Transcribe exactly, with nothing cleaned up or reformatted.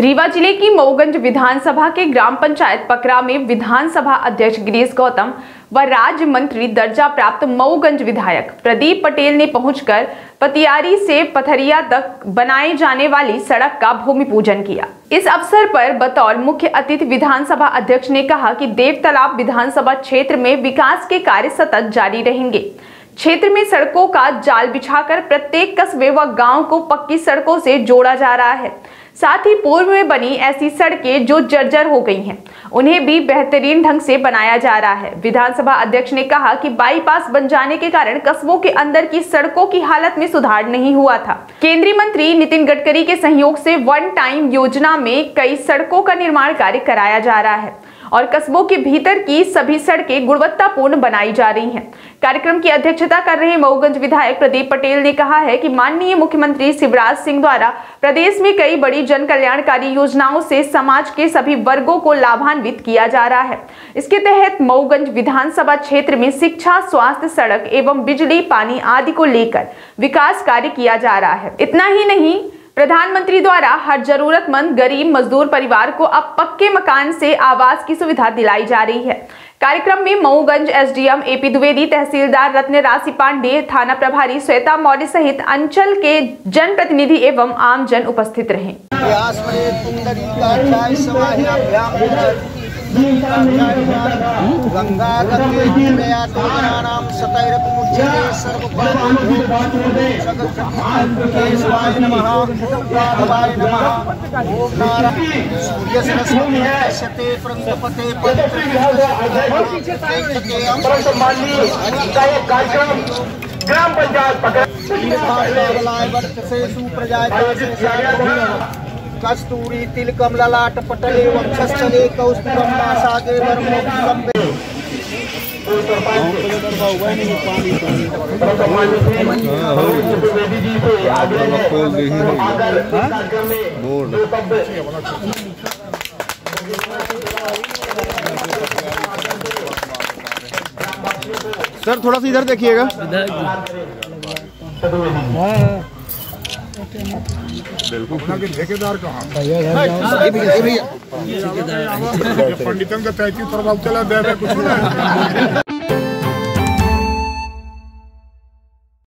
रीवा जिले की मऊगंज विधानसभा के ग्राम पंचायत पकरा में विधानसभा अध्यक्ष गिरीश गौतम व राज्य मंत्री दर्जा प्राप्त मऊगंज विधायक प्रदीप पटेल ने पहुंचकर पतियारी से पथरिया तक बनाए जाने वाली सड़क का भूमि पूजन किया। इस अवसर पर बतौर मुख्य अतिथि विधानसभा अध्यक्ष ने कहा कि देवतालाब विधानसभा क्षेत्र में विकास के कार्य सतत जारी रहेंगे। क्षेत्र में सड़कों का जाल बिछाकर प्रत्येक कस्बे व गांव को पक्की सड़कों से जोड़ा जा रहा है। साथ ही पूर्व में बनी ऐसी सड़कें जो जर्जर हो गई हैं, उन्हें भी बेहतरीन ढंग से बनाया जा रहा है। विधानसभा अध्यक्ष ने कहा कि बाईपास बन जाने के कारण कस्बों के अंदर की सड़कों की हालत में सुधार नहीं हुआ था। केंद्रीय मंत्री नितिन गडकरी के सहयोग से वन टाइम योजना में कई सड़कों का निर्माण कार्य कराया जा रहा है और कस्बों के भीतर की सभी सड़कें गुणवत्तापूर्ण बनाई जा रही हैं। कार्यक्रम की अध्यक्षता कर रहे मऊगंज विधायक प्रदीप पटेल ने कहा है कि माननीय मुख्यमंत्री शिवराज सिंह द्वारा प्रदेश में कई बड़ी जन कल्याणकारी योजनाओं से समाज के सभी वर्गों को लाभान्वित किया जा रहा है। इसके तहत मऊगंज विधानसभा क्षेत्र में शिक्षा, स्वास्थ्य, सड़क एवं बिजली, पानी आदि को लेकर विकास कार्य किया जा रहा है। इतना ही नहीं, प्रधानमंत्री द्वारा हर जरूरतमंद गरीब मजदूर परिवार को अब पक्के मकान से आवास की सुविधा दिलाई जा रही है। कार्यक्रम में मऊगंज एसडीएम एपी द्विवेदी, तहसीलदार रत्न राशि पांडे, थाना प्रभारी श्वेता मौर्य सहित अंचल के जनप्रतिनिधि एवं आमजन उपस्थित रहे। ग्राम पंचायत कस्तूरी तिलकम ललाट पटले वक्षस्थले कौस्तुभम नासागे वर्मोक्तम सर थोड़ा सा इधर देखिएगा। ठेकेदार कहाँ पंडितन का तैतीस प्रभाव चला दे कुछ